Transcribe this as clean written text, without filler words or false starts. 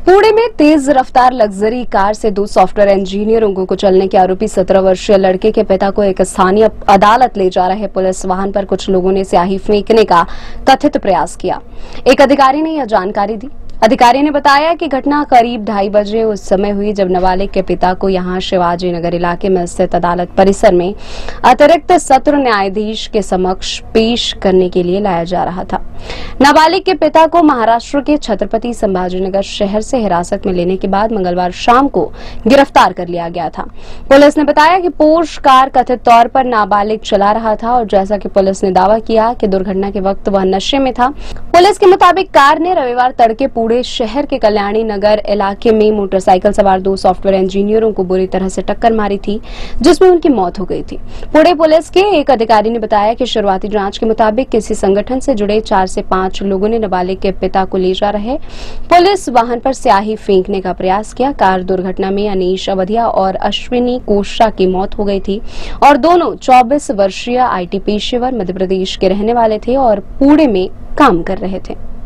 पुणे में तेज रफ्तार luxury car से दो सॉफ्टवेयर इंजीनियरों को कुचलने के आरोपी 17 वर्षीय लड़के के पिता को एक स्थानीय अदालत ले जा रहे पुलिस वाहन पर कुछ लोगों ने स्याही फेंकने का कथित प्रयास किया। एक अधिकारी ने यह जानकारी दी। अधिकारी ने बताया कि घटना करीब 2:30 बजे उस समय हुई जब नाबालिग के पिता को यहां शिवाजी नगर इलाके में स्थित अदालत परिसर में अतिरिक्त सत्र न्यायाधीश के समक्ष पेश करने के लिए लाया जा रहा था। नाबालिग के पिता को महाराष्ट्र के छत्रपति संभाजीनगर शहर से हिरासत में लेने के बाद मंगलवार शाम को गिरफ्तार कर लिया गया था। पुलिस ने बताया कि पोर्श कार कथित तौर पर नाबालिग चला रहा था और जैसा कि पुलिस ने दावा किया कि दुर्घटना के वक्त वह नशे में था। पुलिस के मुताबिक कार ने रविवार तड़के पुणे शहर के कल्याणी नगर इलाके में मोटरसाइकिल सवार दो सॉफ्टवेयर इंजीनियरों को बुरी तरह से टक्कर मारी थी, जिसमें उनकी मौत हो गई थी। पुणे पुलिस के एक अधिकारी ने बताया कि शुरुआती जांच के मुताबिक किसी संगठन से जुड़े 4 से 5 लोगों ने नाबालिग के पिता को ले जा रहे पुलिस वाहन पर स्याही फेंकने का प्रयास किया। कार दुर्घटना में अनीश अवधिया और अश्विनी कोशा की मौत हो गई थी और दोनों 24 वर्षीय IT पेशेवर मध्य प्रदेश के रहने वाले थे और पुणे में काम कर रहे थे।